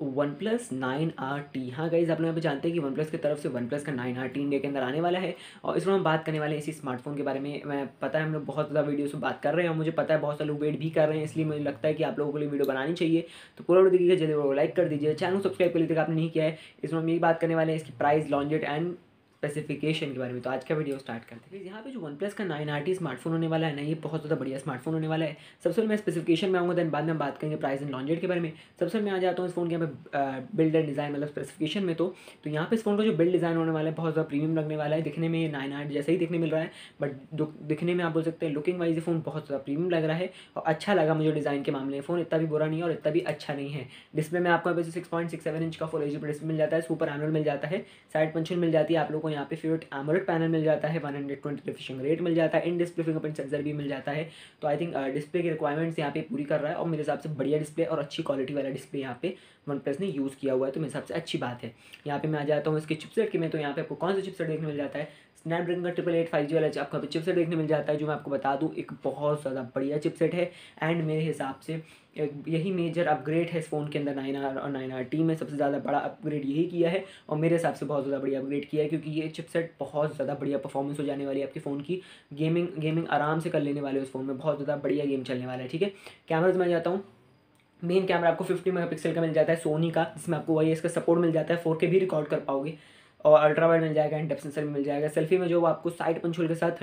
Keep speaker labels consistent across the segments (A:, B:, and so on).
A: One plus 9RT। हाँ guys, आप लोग यहाँ पे जानते हैं कि वन प्लस की तरफ से वन प्लस का 9RT इंडिया के अंदर आने वाला है और इसमें हम बात करने वाले हैं इसी स्मार्टफोन के बारे में। मैं पता है हम लोग बहुत ज़्यादा वीडियोस में बात कर रहे हैं और मुझे पता है बहुत सारे लोग वेट भी कर रहे हैं, इसलिए मुझे लगता है कि आप लोगों के लिए वीडियो बनानी चाहिए। तो पूरा वीडियो देखिए, जल्दी वो लाइक कर दीजिए, चैनल को सब्सक्राइब कर लीजिए आपने नहीं किया है। इसमें हम यही बात करने वाले हैं इसकी price, launch date and specification के बारे में। तो आज का वीडियो स्टार्ट करते हैं। यहाँ पे जो वन प्लस का 9RT स्मार्टफोन होने वाला है ना, ये बहुत ज़्यादा बढ़िया स्मार्टफोन होने वाला है। सबसे पहले मैं स्पेसिफिकेशन में आऊँगा, देन बाद में हम बात करेंगे प्राइस एंड लॉन्च डेट के बारे में। सबसे मैं आ जाता हूँ इस फोन के यहाँ पे बिल्ड एंड डिज़ाइन मतलब स्पेसिफिकेशन में। तो यहाँ पे इस फोन का जो बिल्ड डिज़ाइन होने वाला है बहुत ज़्यादा प्रीमियम लगने वाला है। दिखने में ये 9RT जैसे ही दिखने मिल रहा है, बट दिखने में आप बोल सकते हैं लुकिंग वाइज ये फ़ोन बहुत ज़्यादा प्रीमियम लग रहा है और अच्छा लगा मुझे डिज़ाइन के मामले में। फ़ोन इतना भी बुरा नहीं है और इतना भी अच्छा नहीं है। डिस्प्ले में आपको यहाँ पे 6.67 इंच का फुल एचडी डिस्प्ले मिल जाता है, सुपर एमोलेड मिल जाता है, साइड पंचिंग मिल जाती है आप लोगों को। यहाँ पे फेवरेट एमोलेड पैनल मिल जाता है, 120 रिफ्रेशिंग रेट मिल जाता है, इन डिस्प्ले फिंगरप्रिंट सेंसर भी मिल जाता है। तो आई थिंक डिस्प्ले की रिक्वायरमेंट्स यहाँ पे पूरी कर रहा है और मेरे हिसाब से बढ़िया डिस्प्ले और अच्छी क्वालिटी वाला डिस्प्ले यहाँ पे वन प्लस ने यूज़ किया हुआ है, तो मेरे हिसाब से अच्छी बात है। यहाँ पे मैं आ जाता हूँ इसके चिपसेट के में। तो यहाँ पे आपको कौन सा चिपसेट देखने मिल जाता है, स्नैपड्रैगन का 888 5G वाला आपको यहाँ पे चिपसेट देखने मिल जाता है, जो मैं आपको बता दूँ एक बहुत ज़्यादा बढ़िया चिपसेट है। एंड मेरे हिसाब से यही मेजर अपग्रेड है इस फ़ोन के अंदर 9R और 9RT में सबसे ज़्यादा बड़ा अपग्रेड यही किया है और मेरे हिसाब से बहुत ज़्यादा बढ़िया अपग्रेड किया है, क्योंकि ये चिपसेट बहुत ज़्यादा बढ़िया परफॉर्मेंस हो जाने वाली है आपके फ़ोन की। गेमिंग आराम से कर लेने वाले उस फ़ोन में, बहुत ज़्यादा बढ़िया गेम चलने वाला है। ठीक है, कैमराज में आ जाता हूँ। मेन कैमरा आपको 50 मेगापिक्सल का मिल जाता है सोनी का, जिसमें आपको वही इसका सपोर्ट मिल जाता है, 4K भी रिकॉर्ड कर पाओगे और अल्ट्रा वाइड मिल जाएगा एंड डेप्थ सेंसर भी मिल जाएगा। सेल्फी में जो आपको साइड पंच होल के साथ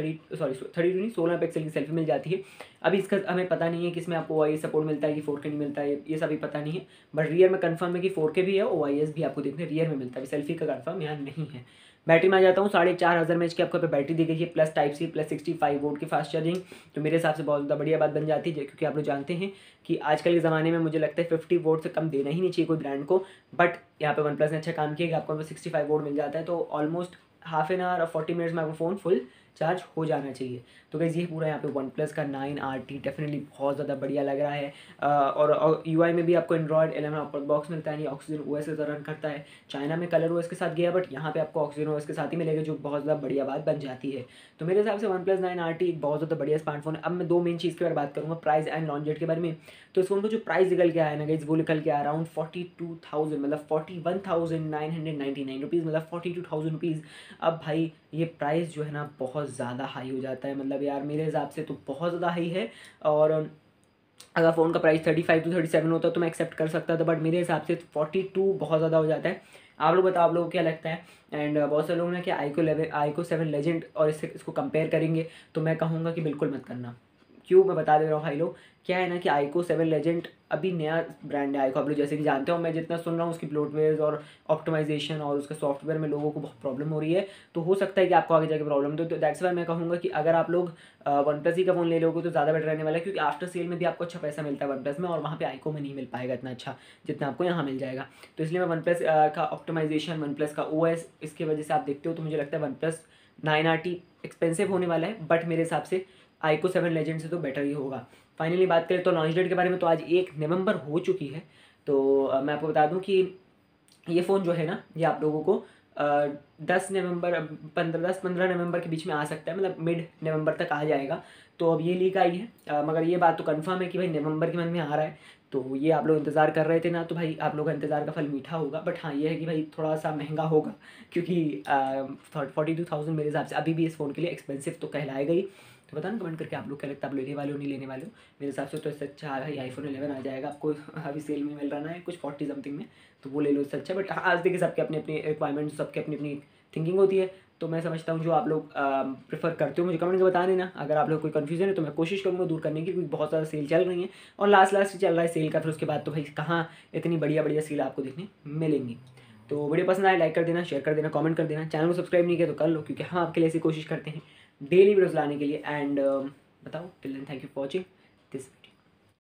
A: 16 पिक्सल की सेल्फी मिल जाती है। अभी इसका हमें पता नहीं है कि इसमें आपको वही सपोर्ट मिलता है कि 4K नहीं मिलता है, ये सभी पता नहीं है। बट रियर में कंफर्म है कि 4K भी है, OIS भी आपको देखने रियर में मिलता है, सेल्फी का कंफर्म यहाँ नहीं है। बैटरी में आ जाता हूँ, 4500 mAh की आपको पे बैटरी दी गई है, plus type C, plus 65 volt की फास्ट चार्जिंग। तो मेरे हिसाब से बहुत ज़्यादा बढ़िया बात बन जाती है, क्योंकि आप लोग जानते हैं कि आजकल के ज़माने में मुझे लगता है 50 वोट से कम देना ही नहीं चाहिए कोई ब्रांड को। बट यहाँ पे वन प्लस ने अच्छा काम किया कि आपको 65 वोट मिल जाता है, तो ऑलमोस्ट हाफ एन आवर और 40 मिनट्स में आपको फ़ोन फुल चार्ज हो जाना चाहिए। तो गाइस ये पूरा यहाँ पे वन प्लस का 9RT डेफिनेटली बहुत ज़्यादा बढ़िया लग रहा है। और UI में भी आपको एंड्रॉयड 11 आउट ऑफ बॉक्स मिलता है, ऑक्सीजन OS के साथ रन करता है। चाइना में कलर OS के साथ गया, बट यहाँ पे आपको ऑक्सीजन OS के साथ ही मिलेगा, जो बहुत ज़्यादा बढ़िया बात बन जाती है। तो मेरे हिसाब से वन प्लस 9RT एक बहुत ज़्यादा बढ़िया स्मार्टफोन है। अब मैं दो मेन चीज़ के बारे में बात करूँगा, प्राइस एंड लॉन्च डेट के बारे में। तो इस फोन का जो प्राइस निकल के आया ना गाइस, वो निकल के आया अराउंड 42,000, मतलब 41,999 रुपीज़, मतलब 42,000 रुपीज़। अब भाई ये प्राइस जो है ना बहुत ज़्यादा हाई हो जाता है, मतलब यार मेरे हिसाब से तो बहुत ज़्यादा हाई है। और अगर फ़ोन का प्राइस 35 to 37 होता तो मैं एक्सेप्ट कर सकता था, बट मेरे हिसाब से 42 बहुत ज़्यादा हो जाता है। आप लोग बताओ, आप लोगों को क्या लगता है। एंड बहुत सारे लोग ना कि iQOO 7 लेजेंड और इसको कंपेयर करेंगे, तो मैं कहूँगा कि बिल्कुल मत करना। क्यों, मैं बता दे रहा हूँ भाई लोग। क्या है ना कि iQOO 7 लेजेंड अभी नया ब्रांड है। iQOO आप लोग जैसे कि जानते हो, मैं जितना सुन रहा हूँ उसकी ब्लोटवेयर और ऑप्टिमाइजेशन और उसका सॉफ्टवेयर में लोगों को बहुत प्रॉब्लम हो रही है। तो हो सकता है कि आपको आगे जाके प्रॉब्लम तो दैट्स वाई मैं कहूँगा कि अगर आप लोग वन प्लस ही का फ़ोन ले लोगे तो ज़्यादा बेटर रहने वाला है, क्योंकि आफ्टर सेल में भी आपको अच्छा पैसा मिलता है वन प्लस में, और वहाँ पे iQOO में नहीं मिल पाएगा इतना अच्छा जितना आपको यहाँ मिल जाएगा। तो इसलिए मैं वन प्लस का ऑप्टिमाइजेशन, वन प्लस का OS, इसकी वजह से आप देखते हो तो मुझे लगता है वन प्लस 9RT एक्सपेंसिव होने वाला है, बट मेरे हिसाब से iQOO 7 लेजेंड से तो बेटर ही होगा। फाइनली बात करें तो लॉन्च डेट के बारे में, तो आज 1 नवंबर हो चुकी है। तो मैं आपको बता दूं कि ये फ़ोन जो है ना, ये आप लोगों को 10 नवंबर के बीच में आ सकता है, मतलब मिड नवंबर तक आ जाएगा। तो अब ये लीक आई है, मगर ये बात तो कंफर्म है कि भाई नवंबर के मंथ में आ रहा है। तो ये आप लोग इंतज़ार कर रहे थे ना, तो भाई आप लोगों का इंतज़ार का फल मीठा होगा। बट हाँ, ये है कि भाई थोड़ा सा महंगा होगा, क्योंकि 42,000 मेरे हिसाब से अभी भी इस फ़ोन के लिए एक्सपेंसिव तो कहलाएगा ही। तो बताना कमेंट करके आप लोग क्या लगता है, आप लेने वाले हो नहीं लेने वाले हो। मेरे हिसाब से तो इससे अच्छा भाई iPhone 11 आ जाएगा आपको, अभी सेल में मिल रहा है कुछ 40 समथिंग में, तो वो ले लो इससे अच्छा। बट हाँ, आज देखिए सबके अपनी अपनी रिक्वायरमेंट्स, सबके अपनी अपनी थिंकिंग होती है। तो मैं समझता हूँ जो आप लोग प्रेफर करते हो मुझे कमेंट में बता देना। अगर आप लोग कोई कन्फ्यूजन है तो मैं कोशिश करूँगा दूर करने की, क्योंकि बहुत ज़्यादा सेल चल रही है और लास्ट चल रहा है सेल का, फिर उसके बाद तो भाई कहाँ इतनी बढ़िया बढ़िया सेल आपको देखने मिलेंगी। तो वीडियो पसंद आए लाइक कर देना, शेयर कर देना, कमेंट कर देना। चैनल को सब्सक्राइब नहीं किया तो कर लो, क्योंकि हम आपके लिए ऐसी कोशिश करते हैं डेली वीडियोस लाने के लिए। एंड बताओ, till then thank you for watching this